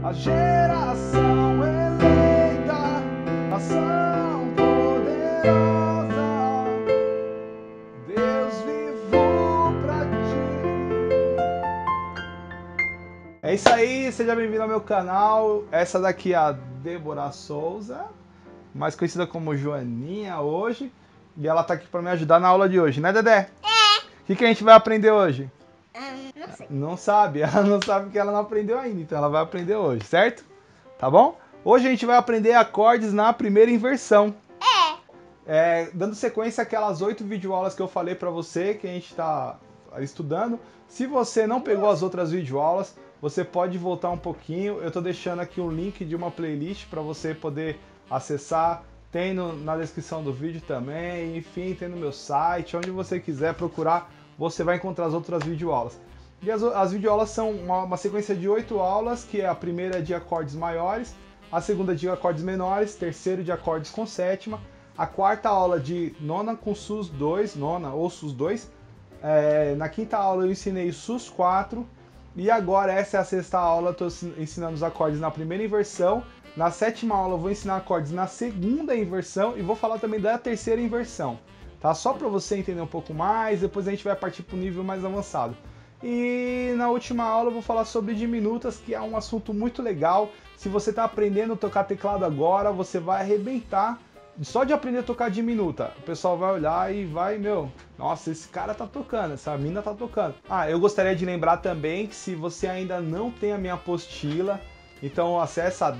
a geração eleita, nação poderosa, Deus vivo pra ti. É isso aí, seja bem-vindo ao meu canal. Essa daqui é a Débora Souza, mais conhecida como Joaninha hoje. E ela tá aqui pra me ajudar na aula de hoje, né, Dedé? É. O que a gente vai aprender hoje? Não sei. Não sabe, ela não sabe porque ela não aprendeu ainda, então ela vai aprender hoje, certo? Tá bom? Hoje a gente vai aprender acordes na primeira inversão. Dando sequência àquelas 8 videoaulas que eu falei pra você, que a gente tá estudando. Se você não pegou as outras videoaulas, você pode voltar um pouquinho. Eu tô deixando aqui um link de uma playlist para você poder acessar. Tem na descrição do vídeo também, enfim, tem no meu site, onde você quiser procurar, você vai encontrar as outras videoaulas. E as videoaulas são uma sequência de 8 aulas, que é a primeira de acordes maiores, a segunda de acordes menores, terceiro de acordes com sétima, a quarta aula de nona com sus 2, nona ou sus 2, na quinta aula eu ensinei sus 4, e agora essa é a sexta aula, estou ensinando os acordes na primeira inversão. Na sétima aula eu vou ensinar acordes na segunda inversão e vou falar também da terceira inversão, tá? Só para você entender um pouco mais, depois a gente vai partir para o nível mais avançado. E na última aula eu vou falar sobre diminutas, que é um assunto muito legal. Se você está aprendendo a tocar teclado agora, você vai arrebentar só de aprender a tocar diminuta. O pessoal vai olhar e vai, nossa, esse cara tá tocando, essa mina tá tocando. Ah, eu gostaria de lembrar também que se você ainda não tem a minha apostila, então acessa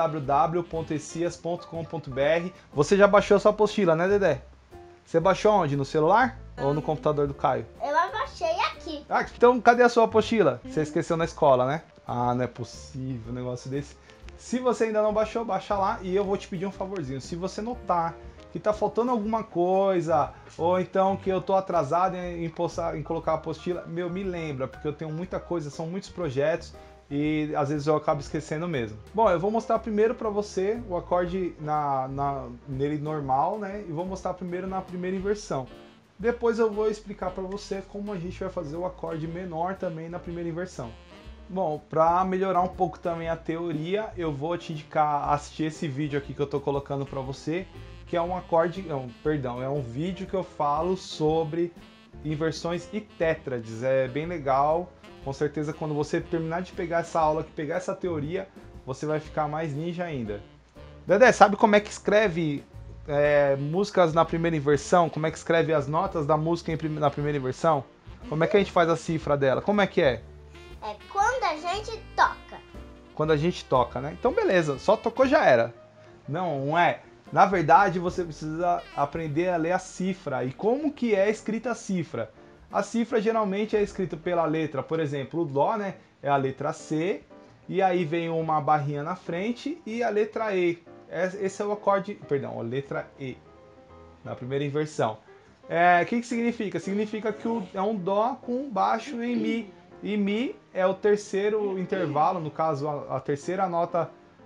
www.ecias.com.br. Você já baixou a sua apostila, né, Dedé? Você baixou onde? No celular? Ou no computador do Caio? Eu baixei aqui. Ah, então cadê a sua apostila? Você esqueceu na escola, né? Ah, não é possível um negócio desse. Se você ainda não baixou, baixa lá e eu vou te pedir um favorzinho. Se você notar que tá faltando alguma coisa, ou então que eu tô atrasado em colocar a apostila, me lembra, porque eu tenho muita coisa, são muitos projetos, e às vezes eu acabo esquecendo mesmo. Bom, eu vou mostrar primeiro para você o acorde nele normal, né? E vou mostrar primeiro na primeira inversão. Depois eu vou explicar para você como a gente vai fazer o acorde menor também na primeira inversão. Bom, para melhorar um pouco também a teoria, eu vou te indicar assistir esse vídeo aqui que eu estou colocando para você, que é um é um vídeo que eu falo sobre inversões e tétrades. É bem legal. Com certeza, quando você terminar de pegar essa aula, pegar essa teoria, você vai ficar mais ninja ainda. Dedé, sabe como é que escreve músicas na primeira inversão? Como é que escreve as notas da música na primeira inversão? Como é que a gente faz a cifra dela? Como é que é? É quando a gente toca. Quando a gente toca, né? Então beleza, só tocou já era. Não é. Na verdade, você precisa aprender a ler a cifra. E como que é escrita a cifra? A cifra geralmente é escrita pela letra, por exemplo, o Dó, né? É a letra C, e aí vem uma barrinha na frente e a letra E. Esse é o acorde, perdão, a letra E, na primeira inversão. O que significa? Significa que é um Dó com baixo em Mi. E Mi é o terceiro intervalo, no caso, a terceira nota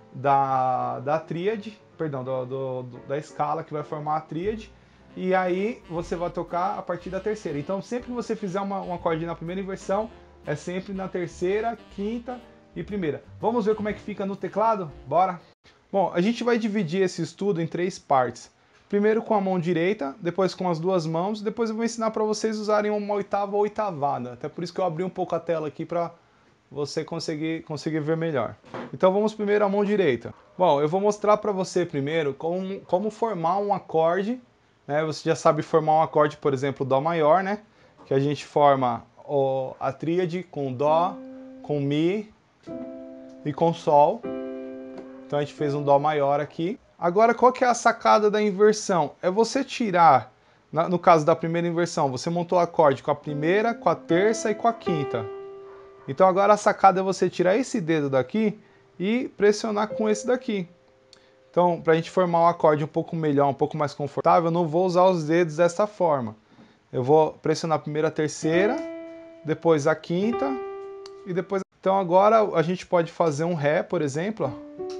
da tríade, perdão, da escala que vai formar a tríade. E aí você vai tocar a partir da terceira. Então sempre que você fizer um acorde na primeira inversão, é sempre na terceira, quinta e primeira. Vamos ver como é que fica no teclado? Bora? Bom, a gente vai dividir esse estudo em 3 partes. Primeiro com a mão direita, depois com as duas mãos, depois eu vou ensinar para vocês usarem uma oitava ou oitavada. Até por isso que eu abri um pouco a tela aqui para você conseguir ver melhor. Então vamos primeiro à mão direita. Bom, eu vou mostrar para você primeiro como formar um acorde. Você já sabe formar um acorde, por exemplo, Dó maior, né? Que a gente forma a tríade com Dó, com Mi e com Sol. Então a gente fez um Dó maior aqui. Agora, qual que é a sacada da inversão? É você tirar, no caso da primeira inversão, você montou o acorde com a primeira, com a terça e com a quinta. Então agora a sacada é você tirar esse dedo daqui e pressionar com esse daqui. Então, para a gente formar um acorde um pouco melhor, um pouco mais confortável, eu não vou usar os dedos dessa forma. Eu vou pressionar primeiro a terceira, depois a quinta e depois... Então agora a gente pode fazer um Ré, por exemplo.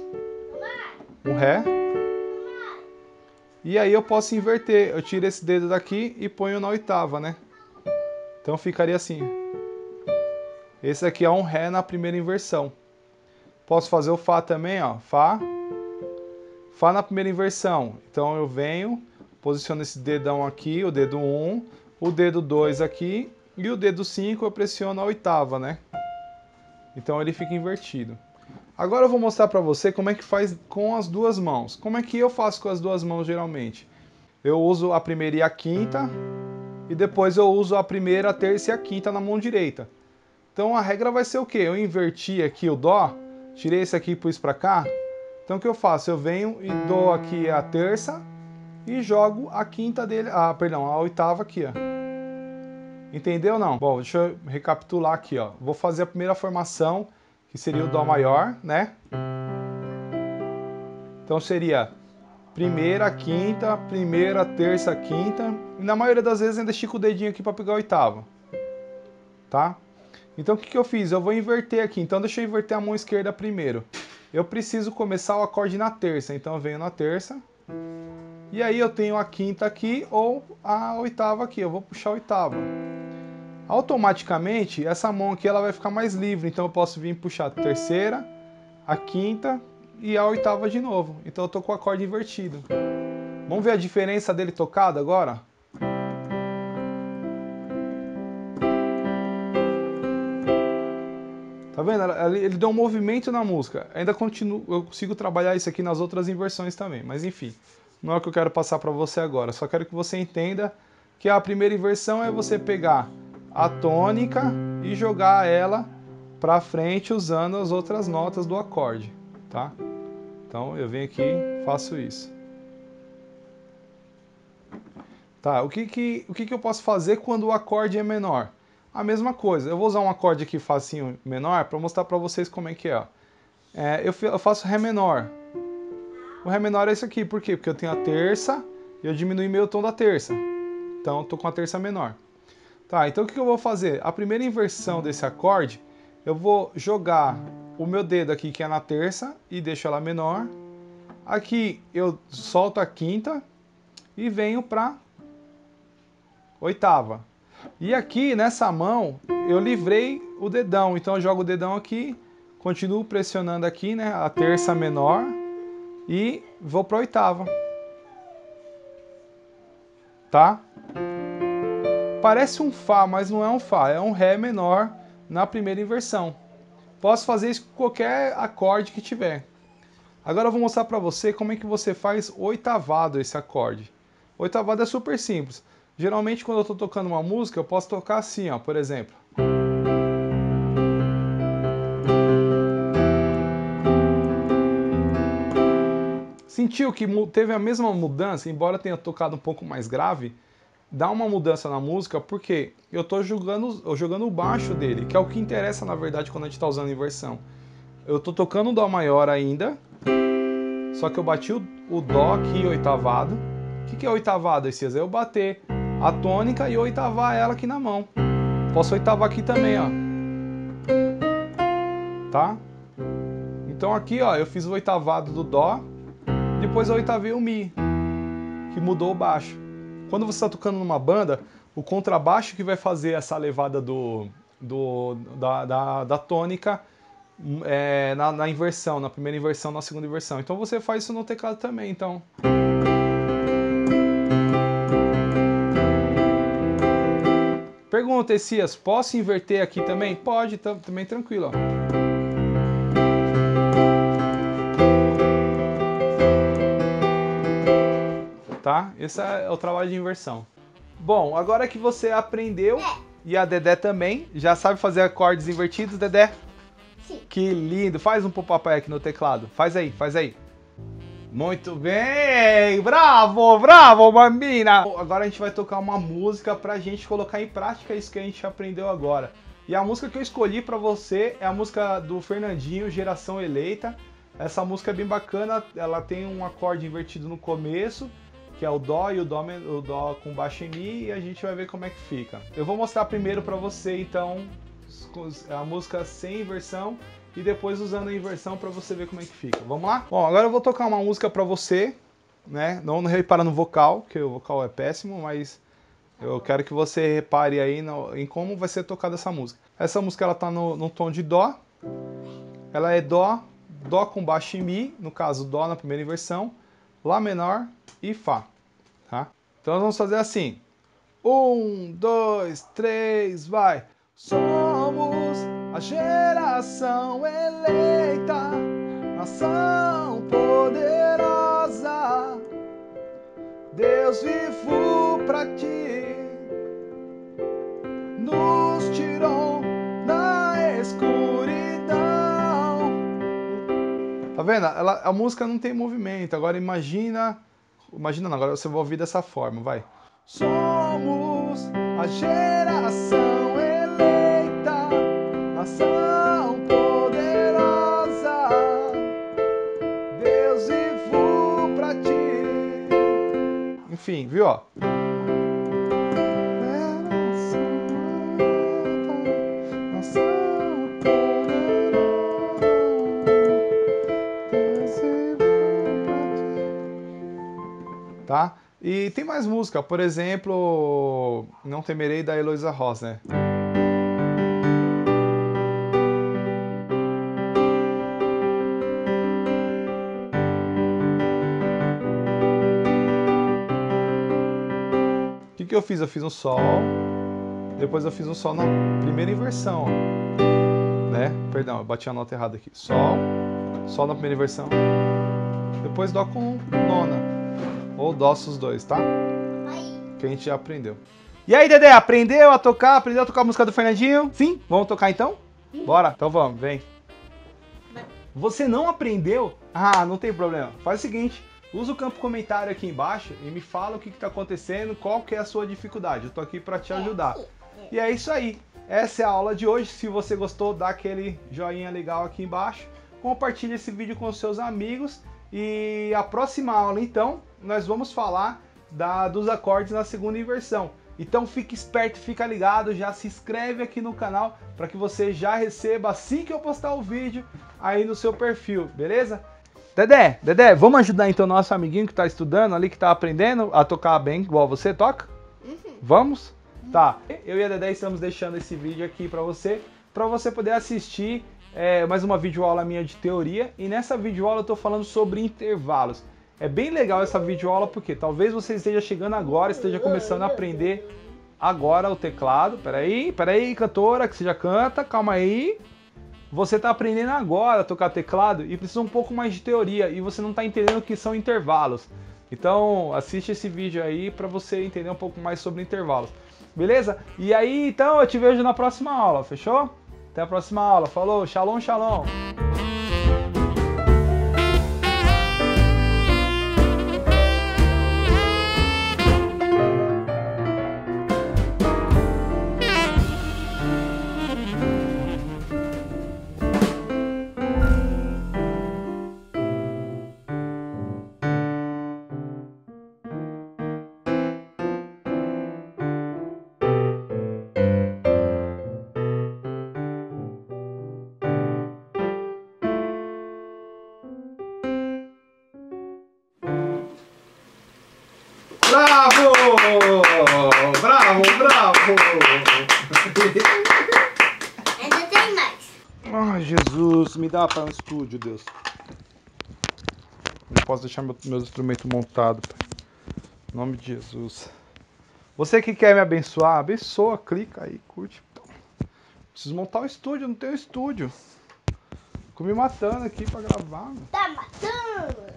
Ó. Um Ré. E aí eu posso inverter. Eu tiro esse dedo daqui e ponho na oitava, né? Então ficaria assim. Esse aqui é um Ré na primeira inversão. Posso fazer o Fá também, ó. Fá. Fá na primeira inversão. Então eu venho, posiciono esse dedão aqui, o dedo 1, o dedo 2 aqui e o dedo 5 eu pressiono a oitava, né? Então ele fica invertido. Agora eu vou mostrar pra você como é que faz com as duas mãos. Como é que eu faço com as duas mãos geralmente? Eu uso a primeira e a quinta, e depois eu uso a primeira, a terça e a quinta na mão direita. Então a regra vai ser o quê? Eu inverti aqui o Dó, tirei esse aqui e pus pra cá. Então o que eu faço? Eu venho e dou aqui a terça e jogo a quinta dele, a oitava aqui, ó. Entendeu ou não? Bom, deixa eu recapitular aqui, ó. Vou fazer a primeira formação, que seria o Dó maior, né? Então seria primeira, quinta, primeira, terça, quinta. E na maioria das vezes ainda estico o dedinho aqui para pegar a oitava. Tá? Então o que eu fiz? Eu vou inverter aqui. Então deixa eu inverter a mão esquerda primeiro. Eu preciso começar o acorde na terça. Então eu venho na terça. E aí eu tenho a quinta aqui ou a oitava aqui. Eu vou puxar a oitava. Automaticamente, essa mão aqui ela vai ficar mais livre. Então eu posso vir puxar a terceira, a quinta e a oitava de novo. Então eu tô com o acorde invertido. Vamos ver a diferença dele tocado agora? Tá vendo? Ele deu um movimento na música. Ainda continuo, eu consigo trabalhar isso aqui nas outras inversões também. Mas enfim, não é o que eu quero passar para você agora. Só quero que você entenda que a primeira inversão é você pegar a tônica e jogar ela para frente usando as outras notas do acorde, tá? Então eu venho aqui e faço isso. Tá, o que eu posso fazer quando o acorde é menor? A mesma coisa, eu vou usar um acorde aqui facinho menor para mostrar para vocês como é que é. Eu faço Ré menor. O Ré menor é isso aqui, por quê? Porque eu tenho a terça e eu diminui meio tom da terça. Então eu tô com a terça menor. Tá, então o que eu vou fazer? A primeira inversão desse acorde, eu vou jogar o meu dedo aqui que é na terça e deixo ela menor. Aqui eu solto a quinta e venho para oitava. E aqui nessa mão eu livrei o dedão, então eu jogo o dedão aqui, continuo pressionando aqui, né, a terça menor e vou para oitava. Tá? Parece um Fá, mas não é um Fá, é um Ré menor na primeira inversão. Posso fazer isso com qualquer acorde que tiver. Agora eu vou mostrar para você como é que você faz oitavado esse acorde. Oitavado é super simples. Geralmente quando eu estou tocando uma música, eu posso tocar assim, ó, por exemplo. Sentiu que teve a mesma mudança, embora tenha tocado um pouco mais grave? Dá uma mudança na música porque eu estou jogando o baixo dele, que é o que interessa na verdade quando a gente está usando inversão. Eu estou tocando o Dó maior ainda, só que eu bati o Dó aqui oitavado. O que é oitavado, Essias? É eu bater a tônica e oitavar ela aqui na mão. Posso oitavar aqui também, ó. Tá? Então aqui, ó, eu fiz o oitavado do Dó, depois eu oitavei o Mi, que mudou o baixo. Quando você está tocando numa banda, o contrabaixo que vai fazer essa levada da tônica na inversão, na primeira inversão, na segunda inversão. Então você faz isso no teclado também, então. Pergunta, Essias, posso inverter aqui também? Pode, também tranquilo, ó. Tá? Esse é o trabalho de inversão. Bom, agora que você aprendeu, e a Dedé também, já sabe fazer acordes invertidos, Dedé? Sim. Que lindo! Faz um papai aqui no teclado. Faz aí, faz aí. Muito bem! Bravo, bravo, bambina! Agora a gente vai tocar uma música pra gente colocar em prática isso que a gente aprendeu agora. E a música que eu escolhi pra você é a música do Fernandinho, Geração Eleita. Essa música é bem bacana, ela tem um acorde invertido no começo, que é o Dó e o Dó com baixo em Mi, e a gente vai ver como é que fica. Eu vou mostrar primeiro pra você, então, a música sem inversão e depois usando a inversão pra você ver como é que fica. Vamos lá? Bom, agora eu vou tocar uma música pra você, né? Não repara no vocal, que o vocal é péssimo, mas eu quero que você repare aí em como vai ser tocada essa música. Essa música ela tá no tom de Dó, ela é Dó, Dó com baixo em Mi, no caso Dó na primeira inversão, Lá menor e Fá. Tá? Então nós vamos fazer assim. 1, 2, 3, vai! Somos a geração eleita, nação poderosa, Deus vivo pra ti, nos tirou da escuridão. Tá vendo? A música não tem movimento. Agora imagina não, agora você vai ouvir dessa forma, vai. Somos a geração eleita, nação poderosa, Deus vivo pra ti. Enfim, viu, ó? Tá? E tem mais música, por exemplo, Não Temerei, da Heloísa Ross, né? O que eu fiz? Eu fiz um Sol, depois eu fiz um Sol na primeira inversão, ó, né? Perdão, eu bati a nota errada aqui. Sol, Sol na primeira inversão, depois Dó com nona. Ou Dó os dois, tá? Que a gente já aprendeu. E aí, Dedé, aprendeu a tocar a música do Fernandinho? Sim? Vamos tocar então? Bora? Então vamos, vem. Você não aprendeu? Ah, não tem problema. Faz o seguinte, usa o campo comentário aqui embaixo e me fala o que tá acontecendo, qual que é a sua dificuldade. Eu tô aqui pra te ajudar. E é isso aí. Essa é a aula de hoje. Se você gostou, dá aquele joinha legal aqui embaixo. Compartilha esse vídeo com os seus amigos. E a próxima aula, então, nós vamos falar dos acordes na segunda inversão. Então fique esperto, fica ligado, já se inscreve aqui no canal para que você já receba assim que eu postar o vídeo aí no seu perfil, beleza? Dedé, vamos ajudar então nosso amiguinho que está estudando ali, que está aprendendo a tocar bem, igual você toca? Vamos? Tá, eu e a Dedé estamos deixando esse vídeo aqui para você poder assistir mais uma videoaula minha de teoria, e nessa videoaula eu estou falando sobre intervalos. É bem legal essa videoaula porque talvez você esteja chegando agora, esteja começando a aprender agora o teclado. Peraí, cantora, que você já canta, calma aí. Você está aprendendo agora a tocar teclado e precisa um pouco mais de teoria e você não está entendendo o que são intervalos. Então assiste esse vídeo aí para você entender um pouco mais sobre intervalos. Beleza? E aí, então, eu te vejo na próxima aula, fechou? Até a próxima aula. Falou, shalom, shalom. Bravo! Bravo, bravo! Ainda tem mais. Ai, Jesus, me dá para um estúdio, Deus. Não posso deixar meus instrumentos montados. Em nome de Jesus. Você que quer me abençoar, abençoa, clica aí, curte. Preciso montar um estúdio, não tenho estúdio. Fico me matando aqui para gravar. Tá matando.